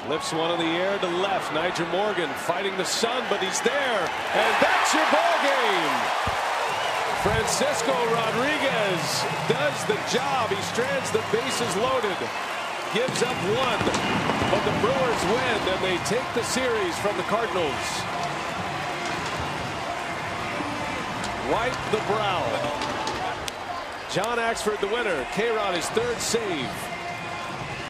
Lifts one in the air to left. Nyjer Morgan fighting the sun, but he's there. And that's your ball game. Francisco Rodriguez does the job. He strands the bases loaded. Gives up one. But the Brewers win, and they take the series from the Cardinals. Wipe the brow. John Axford the winner. K-Rod his third save.